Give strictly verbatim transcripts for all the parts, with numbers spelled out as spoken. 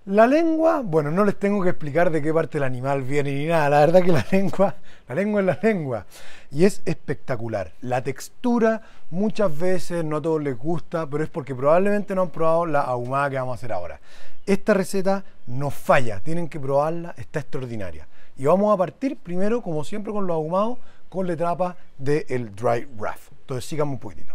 La lengua, bueno, no les tengo que explicar de qué parte del animal viene ni nada. La verdad que la lengua, la lengua es la lengua. Y es espectacular. La textura, muchas veces no a todos les gusta, pero es porque probablemente no han probado la ahumada que vamos a hacer ahora. Esta receta no falla, tienen que probarla, está extraordinaria. Y vamos a partir primero, como siempre con los ahumados, con la etapa del dry rub. Entonces síganme un poquitito.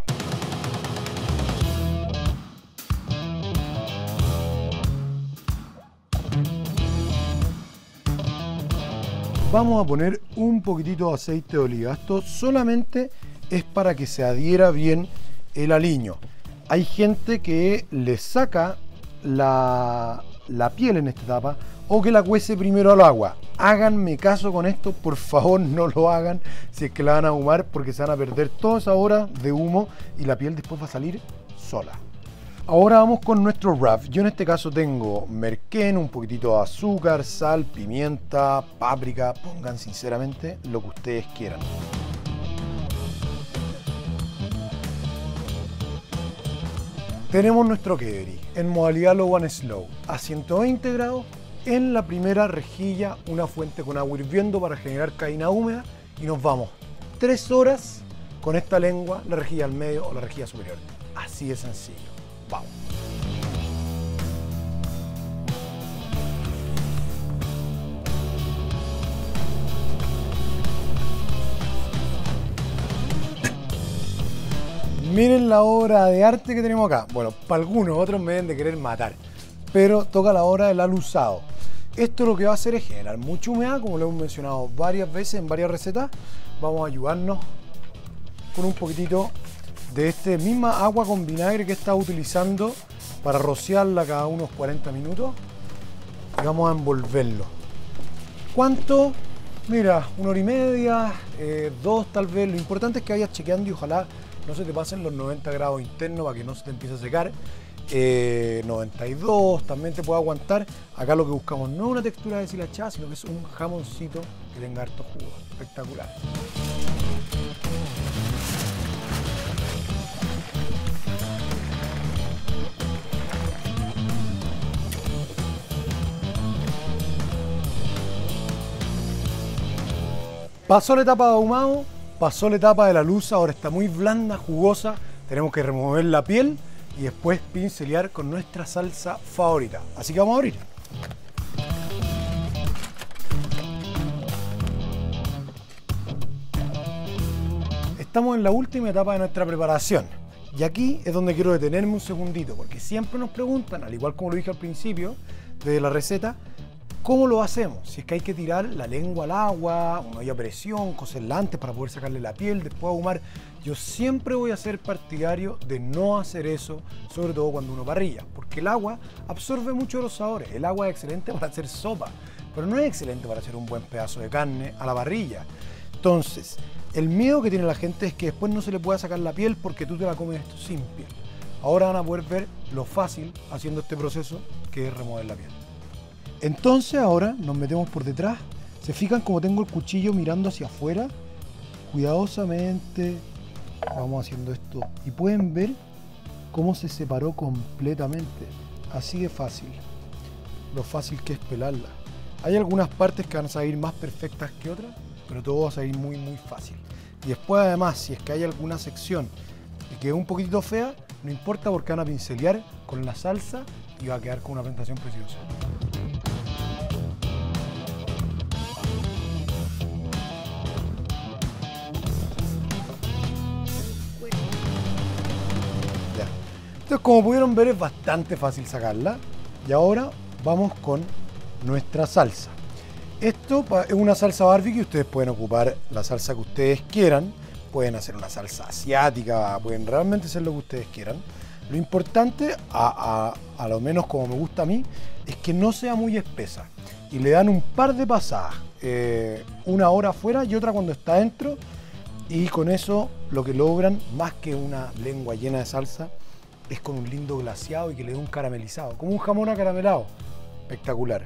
Vamos a poner un poquitito de aceite de oliva. Esto solamente es para que se adhiera bien el aliño. Hay gente que le saca la, la piel en esta etapa o que la cuece primero al agua. Háganme caso con esto, por favor no lo hagan si es que la van a ahumar, porque se van a perder toda esa hora de humo y la piel después va a salir sola. Ahora vamos con nuestro rub. Yo en este caso tengo merquén, un poquitito de azúcar, sal, pimienta, páprica. Pongan sinceramente lo que ustedes quieran. Tenemos nuestro Keberi en modalidad low and slow a ciento veinte grados. En la primera rejilla una fuente con agua hirviendo para generar caína húmeda y nos vamos tres horas con esta lengua, la rejilla al medio o la rejilla superior. Así de sencillo. Vamos. Miren la obra de arte que tenemos acá. Bueno, para algunos, otros me deben de querer matar, pero toca la hora del aluzado. Esto lo que va a hacer es generar mucha humedad, como lo hemos mencionado varias veces en varias recetas. Vamos a ayudarnos con un poquitito de esta misma agua con vinagre que he estado utilizando para rociarla cada unos cuarenta minutos y vamos a envolverlo. ¿Cuánto? Mira, una hora y media, eh, dos tal vez. Lo importante es que vayas chequeando y ojalá no se te pasen los noventa grados internos para que no se te empiece a secar. Eh, noventa y dos también te puede aguantar. Acá lo que buscamos no es una textura deshilachada, sino que es un jamoncito que tenga harto jugo. Espectacular. Pasó la etapa de ahumado, pasó la etapa de la luz, ahora está muy blanda, jugosa. Tenemos que remover la piel y después pincelear con nuestra salsa favorita. Así que vamos a abrir. Estamos en la última etapa de nuestra preparación. Y aquí es donde quiero detenerme un segundito, porque siempre nos preguntan, al igual como lo dije al principio de la receta, ¿cómo lo hacemos? Si es que hay que tirar la lengua al agua, una olla a presión, cocerla antes para poder sacarle la piel, después ahumar. Yo siempre voy a ser partidario de no hacer eso, sobre todo cuando uno parrilla, porque el agua absorbe mucho de los sabores. El agua es excelente para hacer sopa, pero no es excelente para hacer un buen pedazo de carne a la parrilla. Entonces, el miedo que tiene la gente es que después no se le pueda sacar la piel porque tú te la comes esto sin piel. Ahora van a poder ver lo fácil haciendo este proceso que es remover la piel. Entonces ahora nos metemos por detrás. ¿Se fijan como tengo el cuchillo mirando hacia afuera? Cuidadosamente vamos haciendo esto. Y pueden ver cómo se separó completamente. Así de fácil. Lo fácil que es pelarla. Hay algunas partes que van a salir más perfectas que otras, pero todo va a salir muy muy fácil. Y después además, si es que hay alguna sección que quede un poquitito fea, no importa porque van a pincelear con la salsa y va a quedar con una presentación preciosa. Entonces, como pudieron ver, es bastante fácil sacarla. Y ahora vamos con nuestra salsa. Esto es una salsa barbecue. Ustedes pueden ocupar la salsa que ustedes quieran. Pueden hacer una salsa asiática, pueden realmente hacer lo que ustedes quieran. Lo importante, a, a, a lo menos como me gusta a mí, es que no sea muy espesa. Y le dan un par de pasadas. Eh, una hora afuera y otra cuando está dentro. Y con eso lo que logran, más que una lengua llena de salsa, es con un lindo glaseado y que le dé un caramelizado, como un jamón acaramelado. Espectacular.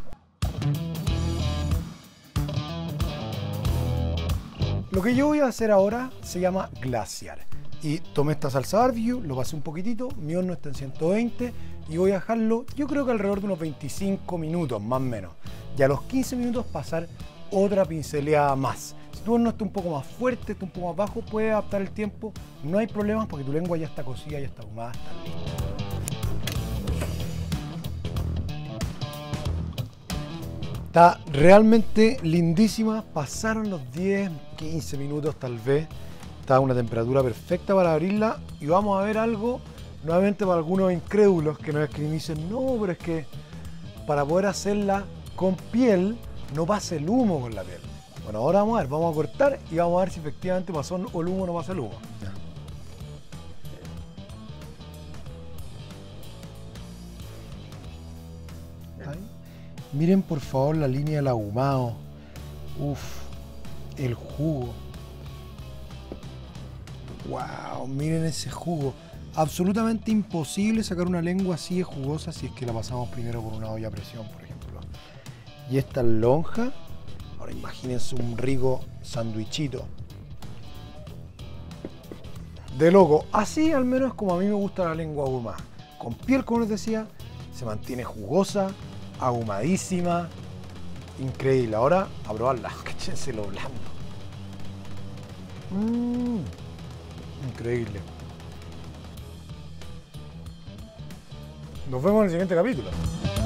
Lo que yo voy a hacer ahora se llama glasear. Y tomé esta salsa barbecue, lo pasé un poquitito, mi horno está en ciento veinte y voy a dejarlo, yo creo que alrededor de unos veinticinco minutos, más o menos. Y a los quince minutos pasar otra pinceleada más. Si tu horno está un poco más fuerte, está un poco más bajo, puedes adaptar el tiempo, no hay problemas porque tu lengua ya está cocida, ya está ahumada, está lista. Está realmente lindísima, pasaron los diez, quince minutos tal vez, está a una temperatura perfecta para abrirla y vamos a ver algo, nuevamente para algunos incrédulos que nos escriben y dicen, no, pero es que para poder hacerla con piel no pasa el humo con la piel. Bueno, ahora vamos a ver, vamos a cortar y vamos a ver si efectivamente pasó el humo o no pasa el humo. Ahí. Miren por favor la línea del ahumado. Uf, el jugo. Wow, miren ese jugo. Absolutamente imposible sacar una lengua así de jugosa si es que la pasamos primero por una olla a presión, por ejemplo. Y esta lonja, ahora imagínense un rico sandwichito. De loco, así al menos como a mí me gusta la lengua ahumada. Con piel, como les decía, se mantiene jugosa, ahumadísima, increíble. Ahora a probarla, échense lo blando. Mmm, increíble. Nos vemos en el siguiente capítulo.